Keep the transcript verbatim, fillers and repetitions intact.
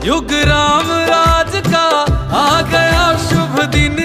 युग राम राज का आ गया शुभ दिन